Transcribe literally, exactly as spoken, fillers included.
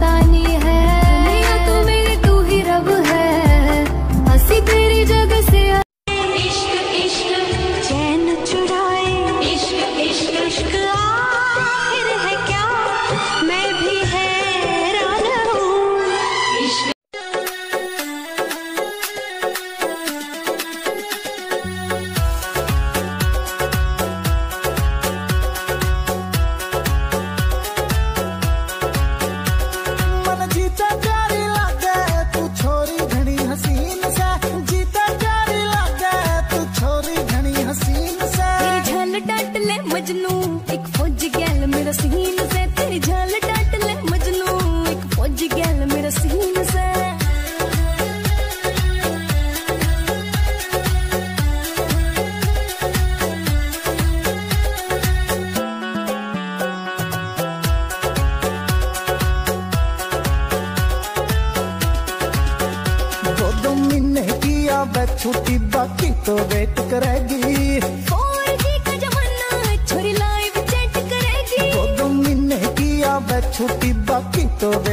मस्तानी है, दुनिया तो मेरी तू ही रब है, हंसी तेरी जगह से। इश्क इश्क चैन चुराए, इश्क इश्क इश्क आखिर है क्या, मैं भी हैरान हूँ। इश्क मजनू एक फौजी गैल मेरा सीन से, तेरी झाल डांट ले मजनू एक फौजी गैल मेरा सीन से। दो दो महीने किया बैठ छुट्टी, बाकी तो वेट करेगी। छुट्टी बाकी तो